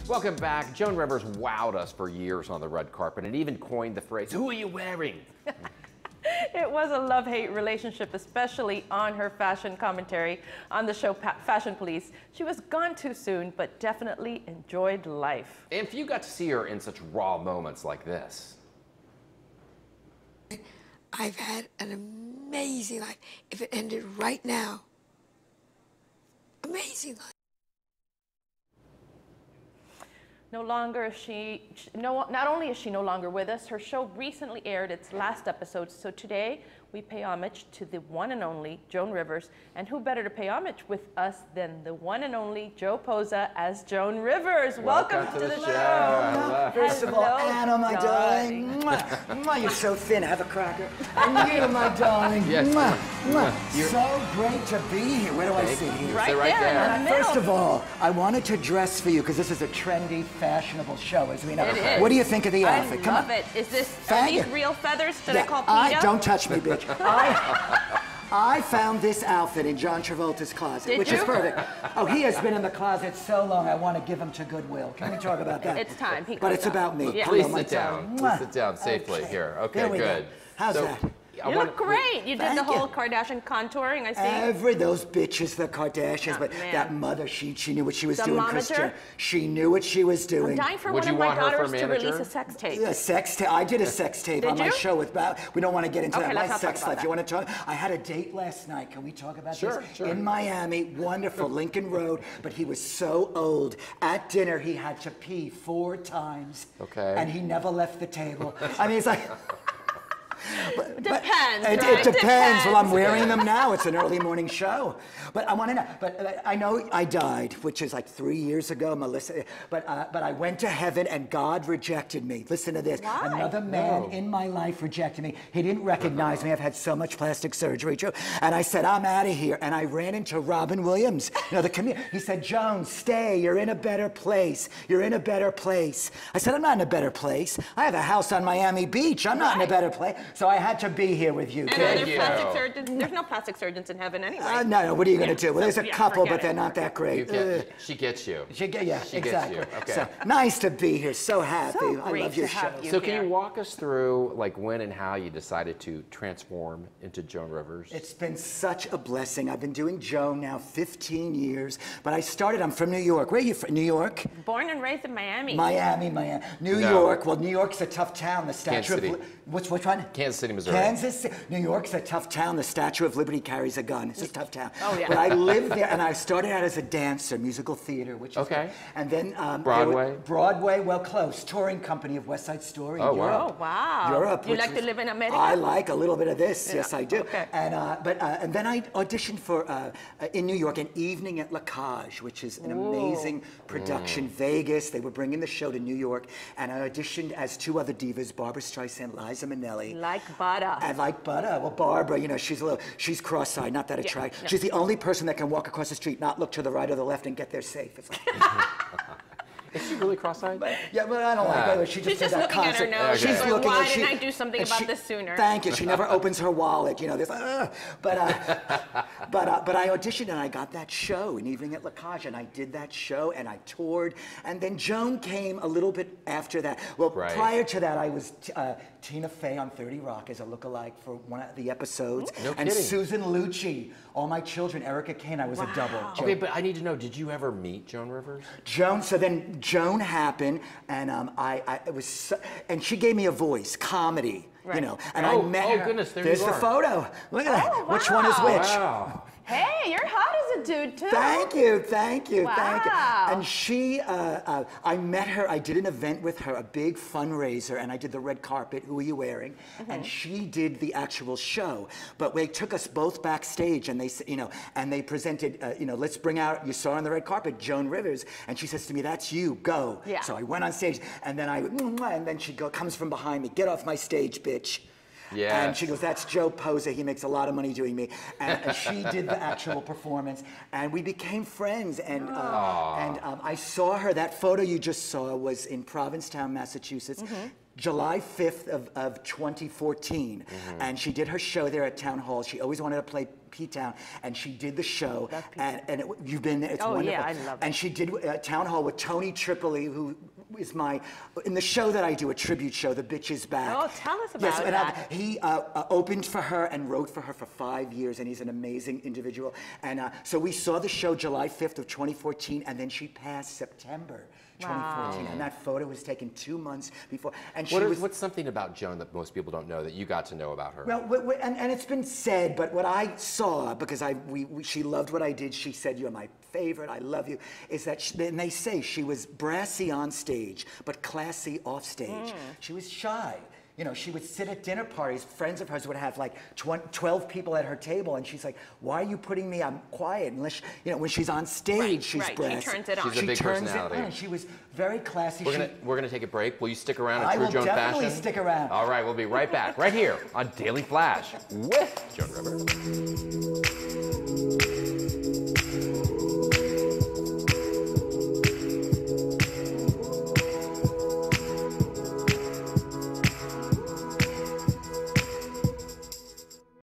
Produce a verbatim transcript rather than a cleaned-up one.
Welcome back. Joan Rivers wowed us for years on the red carpet and even coined the phrase, "Who are you wearing?" It was a love-hate relationship, especially on her fashion commentary on the show pa Fashion Police. She was gone too soon, but definitely enjoyed life. And few got to see her in such raw moments like this. I've had an amazing life. If it ended right now, amazing life. No longer is she, no, not only is she no longer with us, her show recently aired its last episode. So today we pay homage to the one and only Joan Rivers. And who better to pay homage with us than the one and only Jo Posa as Joan Rivers. Welcome, Welcome to, to the, the show. show. First of all, Anna, my darling. Mwah, mwah, you're so thin. Have a cracker. And you, my darling. Yes. Mwah, mwah. So great to be here. Where do I sit here? Right, right there, there. in the middle. First of all, I wanted to dress for you because this is a trendy, fashionable show, as we know. It is. What do you think of the outfit? I Come love on. it. Is this, Thank are these you. real feathers that Yeah, I call I, PETA? don't touch me, bitch. I, I found this outfit in John Travolta's closet, Did which you? is perfect. Oh, he has been in the closet so long, I want to give him to Goodwill. Can we talk about that? It's time. He But comes it's up. about me. Yeah. Please Hello, my sit down. darling. Please sit down safely Okay. here. Okay, There we go. good. How's so, that? I You want- look great. You did Thank the whole you. Kardashian contouring, I see. Every, those bitches, the Kardashians, Oh, but man. that mother, she she knew what she was The doing. momager? Christian. She knew what she was doing. I'm dying for Would one you of my want her for daughters to manager? release a sex tape. A sex tape. I did a sex tape Did on my you? show with Bow. We don't want to get into Okay, that. let's My not sex talk about life. You want to talk? I had a date last night. Can we talk about Sure, this? sure. In Miami, wonderful, Lincoln Road. But he was so old. At dinner, he had to pee four times. Okay. And he never left the table. I mean, it's like. But, but Depends, it, right? it depends. Well, I'm Depends. wearing them now. It's an early morning show. But I want to know. But uh, I know I died, which is like three years ago, Melissa. But uh, but I went to heaven and God rejected me. Listen to this. Why? Another man No. in my life rejected me. He didn't recognize me. I've had so much plastic surgery, Joe. And I said, I'm out of here. And I ran into Robin Williams. You know, the comedian. He said, Joan, stay. You're in a better place. You're in a better place. I said, I'm not in a better place. I have a house on Miami Beach. I'm not in a Right. better place. So I had to be here with you. And kid. are there you. plastic surgeons? There's no plastic surgeons in heaven anyway. Uh, no, no, what are you going to do? Well, there's a yeah, couple, forget but they're it. not that You great. get, Uh, she gets you. she get, yeah, She gets exactly. you, okay. So nice to be here. So happy. So I great love your to show. have you. So can here. you walk us through like when and how you decided to transform into Joan Rivers? It's been such a blessing. I've been doing Joan now fifteen years, but I started, I'm from New York. Where are you from? New York? Born and raised in Miami. Miami, Miami. New No. York. Well, New York's a tough town. The Kansas Statue of City. Li- Which, which one? Kansas City, Missouri. Kansas City. New York's a tough town. The Statue of Liberty carries a gun. It's a tough town. Oh, yeah. But I lived there, and I started out as a dancer, musical theater, which is Okay. good. And then um, Broadway? there were- Broadway, well, close. Touring company of West Side Story. Oh, in wow. Europe. Oh, wow. Europe. You which like to was- live in America? I like a little bit of this. Yeah. Yes, I do. Okay. And uh, but uh, and then I auditioned for uh, uh, in New York an evening at La Cage, which is an amazing production. Vegas. They were bringing the show to New York, and I auditioned as two other divas: Barbara Streisand, Liza Minnelli. Like butter. I like butter. Well, Barbara, you know, she's a little, she's cross-eyed, not that attractive. no. She's the only person that can walk across the street, not look to the right or the left, and get there safe. It's like, Is she really cross-eyed? yeah, but I don't like Ah. her. She just She's did just that looking at her concert. nose. She's Okay. Going, looking why like didn't she, I do something and about she- this sooner? Thank you. She never opens her wallet. You know, this. Uh, but uh, but uh, but I auditioned and I got that show, an evening at La Cage, and I did that show and I toured. And then Joan came a little bit after that. Well, Right. prior to that, I was t- uh, Tina Fey on thirty Rock as a lookalike for one of the episodes. No and kidding. Susan Lucci, All My Children, Erica Kane. I was a double. Joan- Okay, but I need to know, did you ever meet Joan Rivers? Joan, so then Joan happened, and um, I, I it was, so, and she gave me a voice, comedy, you Right. know, and Oh, I met oh, her. goodness, there There's you the are. photo. Look at that. Oh, Which one is wow. which? Wow. Hey, you're hot as a dude, too. Thank you, thank you, thank you. Wow. And she, uh, uh, I met her, I did an event with her, a big fundraiser, and I did the red carpet, Who Are You Wearing? Mm-hmm. And she did the actual show. But they took us both backstage, and they, s- you know, and they presented, uh, you know, let's bring out, you saw on the red carpet, Joan Rivers, and she says to me, that's you, go. Yeah. So I went on stage, and then I, and then she go, comes from behind me, get off my stage, bitch. Yes. And she goes, that's Jo Posa. He makes a lot of money doing me. And, and she did the actual performance. And we became friends. And, uh, and um, I saw her. That photo you just saw was in Provincetown, Massachusetts. Mm-hmm. July fifth of, of twenty fourteen. Mm-hmm. And she did her show there at Town Hall. She always wanted to play P-Town, and she did the show. And, and it, you've been there, it's Oh, wonderful. yeah, I love it. And she did uh, Town Hall with Tony Tripoli, who is my, in the show that I do, a tribute show, The Bitch Is Back. Oh, tell us about yes, and I- that. he uh, uh, opened for her and wrote for her for five years, and he's an amazing individual. And uh, so we saw the show July fifth of twenty fourteen, and then she passed September twenty fourteen, Wow. and that photo was taken two months before. And she What is, was what's something about Joan that most people don't know that you got to know about her? well, w- w- and, and it's been said, but what I saw, because I we, we she loved what I did, she said, "You're my favorite, I love you," is that, she, and they say she was brassy on stage, but classy off stage. Mm. She was shy. You know, she would sit at dinner parties, friends of hers would have like twelve people at her table, and she's like, "Why are you putting me, I'm quiet," unless, you know, when she's on stage, Right, she's right, she brassy. turns it on. She's a She big turns personality. it on. She was very classy. We're She- gonna we're gonna take a break. Will you stick around in I true will Joan definitely fashion? stick around. All right, we'll be right back, right here on Daily Flash with Joan Rivers.